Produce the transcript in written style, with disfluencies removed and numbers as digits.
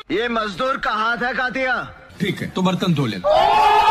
ये मजदूर का हाथ है कातिया। ठीक है तो बर्तन धो लेना।